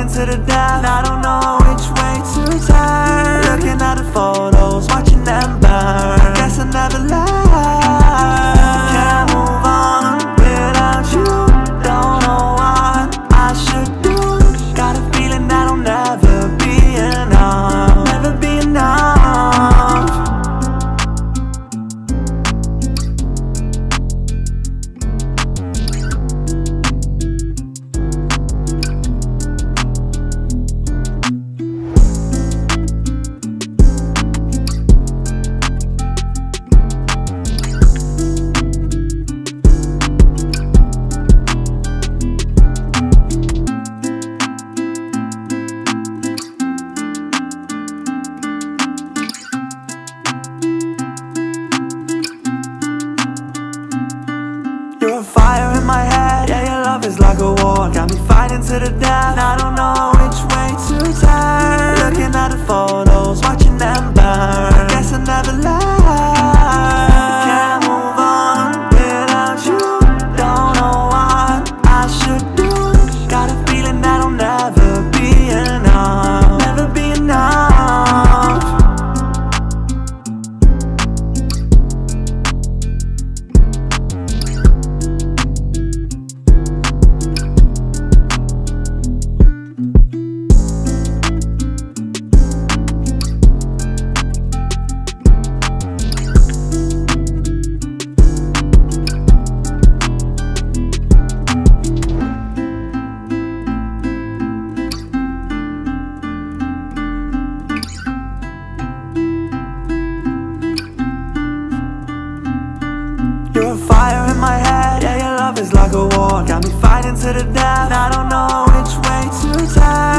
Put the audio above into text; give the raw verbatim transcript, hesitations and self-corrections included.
to the death. I don't know which way to turn. Looking at the photos, watching them burn. Guess I never left. Can't move on without you. Don't know what I should do. Got a feeling that I'll never be enough. Never be enough. You're a fire in my head, yeah, your love is like a war. Got me fighting to the death, I don't know which way to turn. Looking at the photos, watching them burn. Guess I never left. Can't move on without you. Don't know what I should do. Got a feeling that I'll never be enough. Never be enough. You're a fire in my head, yeah, your love is like a war. Got me fighting to the death, I don't know which way to turn.